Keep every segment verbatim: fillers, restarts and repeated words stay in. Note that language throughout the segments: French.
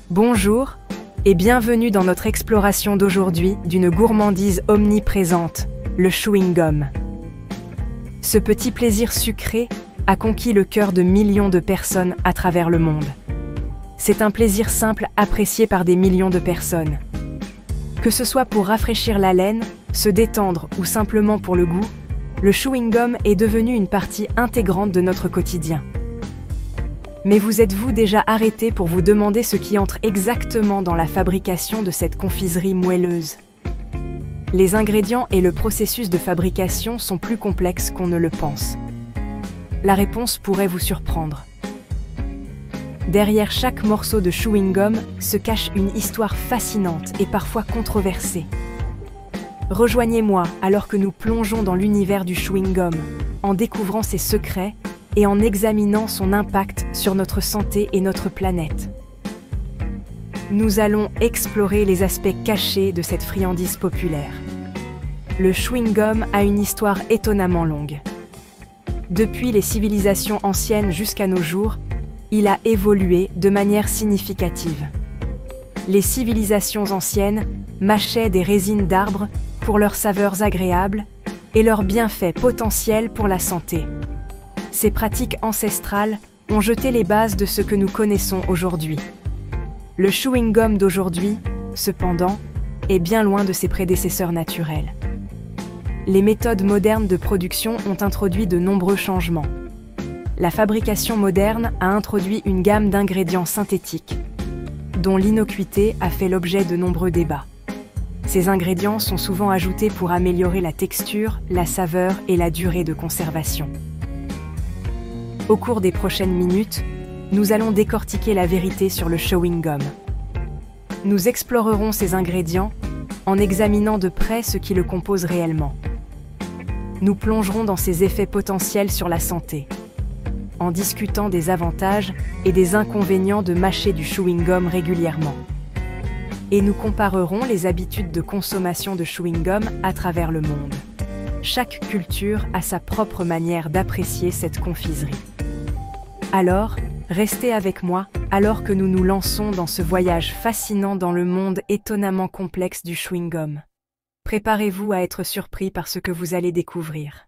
Bonjour et bienvenue dans notre exploration d'aujourd'hui d'une gourmandise omniprésente, le chewing-gum. Ce petit plaisir sucré a conquis le cœur de millions de personnes à travers le monde. C'est un plaisir simple apprécié par des millions de personnes. Que ce soit pour rafraîchir la laine, se détendre ou simplement pour le goût, le chewing-gum est devenu une partie intégrante de notre quotidien. Mais vous êtes-vous déjà arrêté pour vous demander ce qui entre exactement dans la fabrication de cette confiserie moelleuse? Les ingrédients et le processus de fabrication sont plus complexes qu'on ne le pense. La réponse pourrait vous surprendre. Derrière chaque morceau de chewing-gum se cache une histoire fascinante et parfois controversée. Rejoignez-moi alors que nous plongeons dans l'univers du chewing-gum, en découvrant ses secrets et en examinant son impact sur notre santé et notre planète. Nous allons explorer les aspects cachés de cette friandise populaire. Le chewing-gum a une histoire étonnamment longue. Depuis les civilisations anciennes jusqu'à nos jours, il a évolué de manière significative. Les civilisations anciennes mâchaient des résines d'arbres pour leurs saveurs agréables et leurs bienfaits potentiels pour la santé. Ces pratiques ancestrales ont jeté les bases de ce que nous connaissons aujourd'hui. Le chewing-gum d'aujourd'hui, cependant, est bien loin de ses prédécesseurs naturels. Les méthodes modernes de production ont introduit de nombreux changements. La fabrication moderne a introduit une gamme d'ingrédients synthétiques, dont l'innocuité a fait l'objet de nombreux débats. Ces ingrédients sont souvent ajoutés pour améliorer la texture, la saveur et la durée de conservation. Au cours des prochaines minutes, nous allons décortiquer la vérité sur le chewing-gum. Nous explorerons ces ingrédients en examinant de près ce qui le compose réellement. Nous plongerons dans ses effets potentiels sur la santé, en discutant des avantages et des inconvénients de mâcher du chewing-gum régulièrement. Et nous comparerons les habitudes de consommation de chewing-gum à travers le monde. Chaque culture a sa propre manière d'apprécier cette confiserie. Alors, restez avec moi alors que nous nous lançons dans ce voyage fascinant dans le monde étonnamment complexe du chewing-gum. Préparez-vous à être surpris par ce que vous allez découvrir.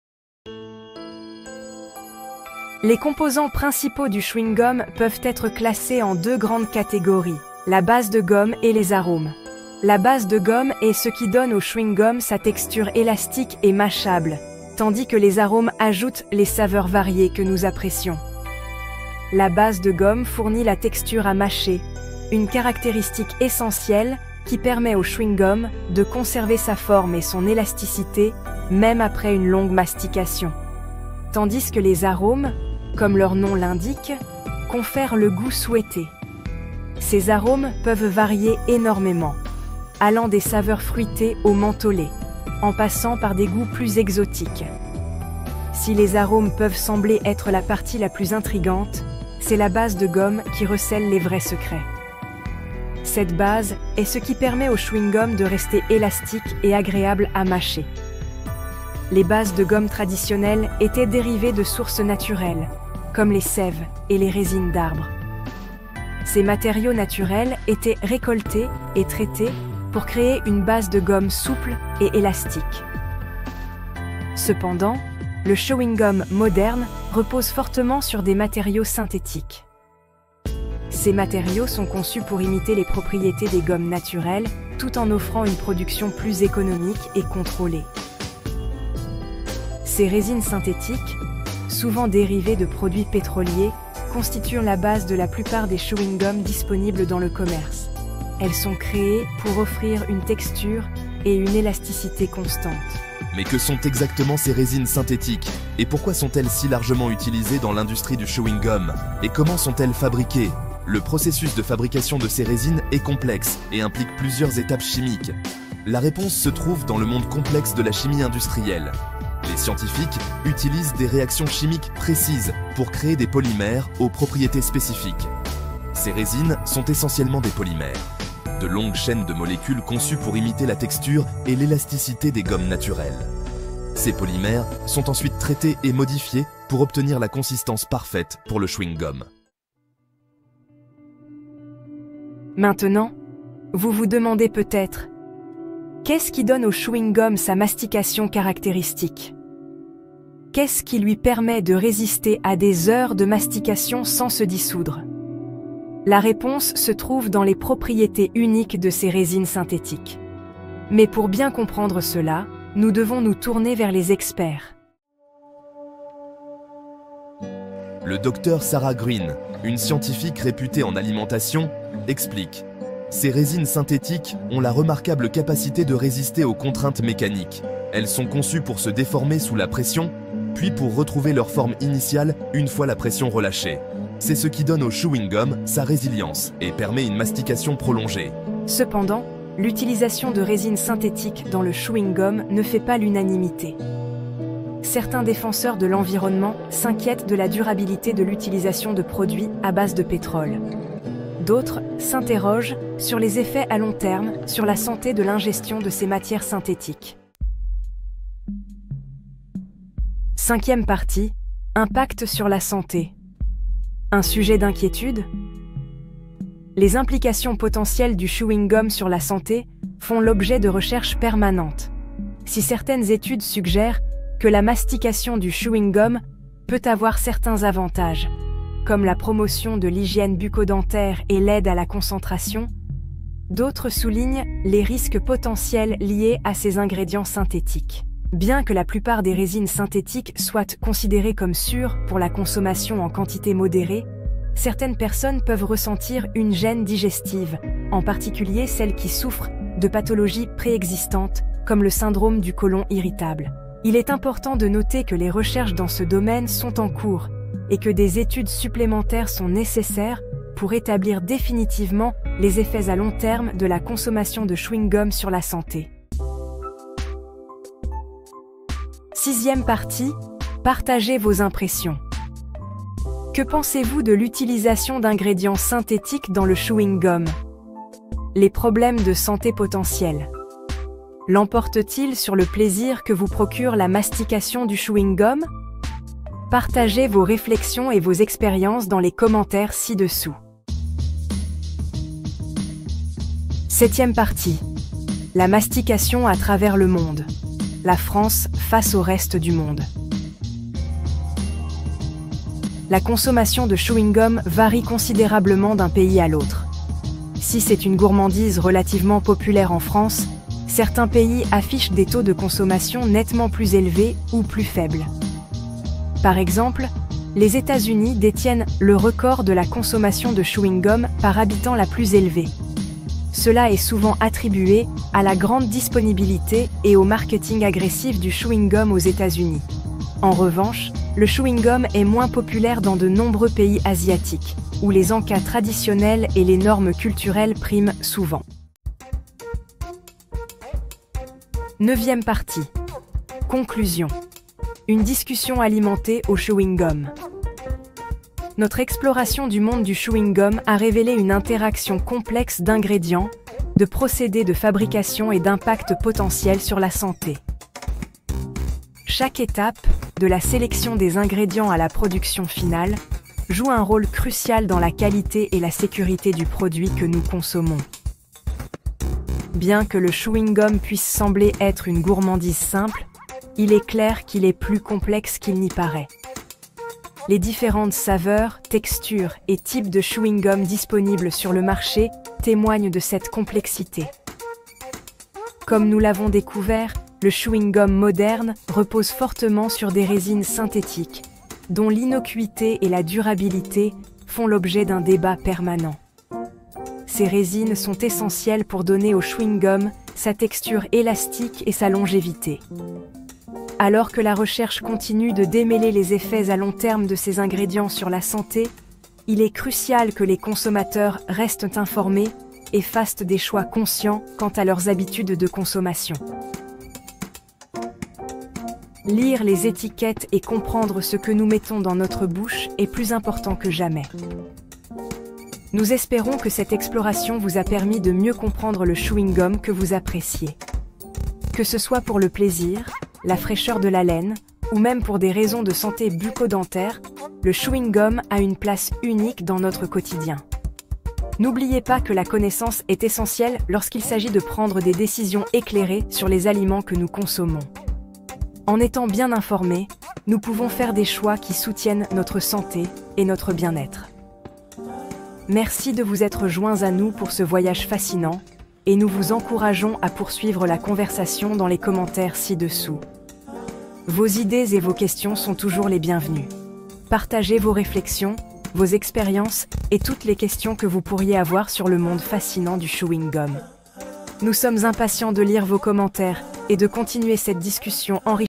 Les composants principaux du chewing-gum peuvent être classés en deux grandes catégories, la base de gomme et les arômes. La base de gomme est ce qui donne au chewing-gum sa texture élastique et mâchable, tandis que les arômes ajoutent les saveurs variées que nous apprécions. La base de gomme fournit la texture à mâcher, une caractéristique essentielle qui permet au chewing-gum de conserver sa forme et son élasticité, même après une longue mastication. Tandis que les arômes, comme leur nom l'indique, confèrent le goût souhaité. Ces arômes peuvent varier énormément, allant des saveurs fruitées au mentholé, en passant par des goûts plus exotiques. Si les arômes peuvent sembler être la partie la plus intrigante, c'est la base de gomme qui recèle les vrais secrets. Cette base est ce qui permet au chewing-gum de rester élastique et agréable à mâcher. Les bases de gomme traditionnelles étaient dérivées de sources naturelles, comme les sèves et les résines d'arbres. Ces matériaux naturels étaient récoltés et traités pour créer une base de gomme souple et élastique. Cependant, le chewing-gum moderne repose fortement sur des matériaux synthétiques. Ces matériaux sont conçus pour imiter les propriétés des gommes naturelles, tout en offrant une production plus économique et contrôlée. Ces résines synthétiques, souvent dérivées de produits pétroliers, constituent la base de la plupart des chewing-gums disponibles dans le commerce. Elles sont créées pour offrir une texture et une élasticité constantes. Mais que sont exactement ces résines synthétiques? Et pourquoi sont-elles si largement utilisées dans l'industrie du chewing-gum? Et comment sont-elles fabriquées? Le processus de fabrication de ces résines est complexe et implique plusieurs étapes chimiques. La réponse se trouve dans le monde complexe de la chimie industrielle. Les scientifiques utilisent des réactions chimiques précises pour créer des polymères aux propriétés spécifiques. Ces résines sont essentiellement des polymères, de longues chaînes de molécules conçues pour imiter la texture et l'élasticité des gommes naturelles. Ces polymères sont ensuite traités et modifiés pour obtenir la consistance parfaite pour le chewing-gum. Maintenant, vous vous demandez peut-être, qu'est-ce qui donne au chewing-gum sa mastication caractéristique? Qu'est-ce qui lui permet de résister à des heures de mastication sans se dissoudre? La réponse se trouve dans les propriétés uniques de ces résines synthétiques. Mais pour bien comprendre cela, nous devons nous tourner vers les experts. Le docteur Sarah Green, une scientifique réputée en alimentation, explique: ces résines synthétiques ont la remarquable capacité de résister aux contraintes mécaniques. Elles sont conçues pour se déformer sous la pression, puis pour retrouver leur forme initiale une fois la pression relâchée. C'est ce qui donne au chewing-gum sa résilience et permet une mastication prolongée. Cependant, l'utilisation de résines synthétiques dans le chewing-gum ne fait pas l'unanimité. Certains défenseurs de l'environnement s'inquiètent de la durabilité de l'utilisation de produits à base de pétrole. D'autres s'interrogent sur les effets à long terme sur la santé de l'ingestion de ces matières synthétiques. Cinquième partie, impact sur la santé. Un sujet d'inquiétude? Les implications potentielles du chewing-gum sur la santé font l'objet de recherches permanentes. Si certaines études suggèrent que la mastication du chewing-gum peut avoir certains avantages, comme la promotion de l'hygiène bucco-dentaire et l'aide à la concentration, d'autres soulignent les risques potentiels liés à ces ingrédients synthétiques. Bien que la plupart des résines synthétiques soient considérées comme sûres pour la consommation en quantité modérée, certaines personnes peuvent ressentir une gêne digestive, en particulier celles qui souffrent de pathologies préexistantes comme le syndrome du côlon irritable. Il est important de noter que les recherches dans ce domaine sont en cours et que des études supplémentaires sont nécessaires pour établir définitivement les effets à long terme de la consommation de chewing-gum sur la santé. Sixième partie, partagez vos impressions. Que pensez-vous de l'utilisation d'ingrédients synthétiques dans le chewing-gum? Les problèmes de santé potentiels l'emportent-ils sur le plaisir que vous procure la mastication du chewing-gum? Partagez vos réflexions et vos expériences dans les commentaires ci-dessous. Septième partie. La mastication à travers le monde. La France face au reste du monde. La consommation de chewing-gum varie considérablement d'un pays à l'autre. Si c'est une gourmandise relativement populaire en France, certains pays affichent des taux de consommation nettement plus élevés ou plus faibles. Par exemple, les États-Unis détiennent le record de la consommation de chewing-gum par habitant la plus élevée. Cela est souvent attribué à la grande disponibilité et au marketing agressif du chewing-gum aux États-Unis. En revanche, le chewing-gum est moins populaire dans de nombreux pays asiatiques, où les encas traditionnels et les normes culturelles priment souvent. Neuvième partie. Conclusion. Une discussion alimentée au chewing-gum. Notre exploration du monde du chewing-gum a révélé une interaction complexe d'ingrédients, de procédés de fabrication et d'impact potentiel sur la santé. Chaque étape, de la sélection des ingrédients à la production finale, joue un rôle crucial dans la qualité et la sécurité du produit que nous consommons. Bien que le chewing-gum puisse sembler être une gourmandise simple, il est clair qu'il est plus complexe qu'il n'y paraît. Les différentes saveurs, textures et types de chewing-gum disponibles sur le marché témoignent de cette complexité. Comme nous l'avons découvert, le chewing-gum moderne repose fortement sur des résines synthétiques, dont l'innocuité et la durabilité font l'objet d'un débat permanent. Ces résines sont essentielles pour donner au chewing-gum sa texture élastique et sa longévité. Alors que la recherche continue de démêler les effets à long terme de ces ingrédients sur la santé, il est crucial que les consommateurs restent informés et fassent des choix conscients quant à leurs habitudes de consommation. Lire les étiquettes et comprendre ce que nous mettons dans notre bouche est plus important que jamais. Nous espérons que cette exploration vous a permis de mieux comprendre le chewing-gum que vous appréciez. Que ce soit pour le plaisir, la fraîcheur de la laine, ou même pour des raisons de santé bucco-dentaire, le chewing-gum a une place unique dans notre quotidien. N'oubliez pas que la connaissance est essentielle lorsqu'il s'agit de prendre des décisions éclairées sur les aliments que nous consommons. En étant bien informés, nous pouvons faire des choix qui soutiennent notre santé et notre bien-être. Merci de vous être joints à nous pour ce voyage fascinant et nous vous encourageons à poursuivre la conversation dans les commentaires ci-dessous. Vos idées et vos questions sont toujours les bienvenues. Partagez vos réflexions, vos expériences et toutes les questions que vous pourriez avoir sur le monde fascinant du chewing-gum. Nous sommes impatients de lire vos commentaires et de continuer cette discussion enrichissante.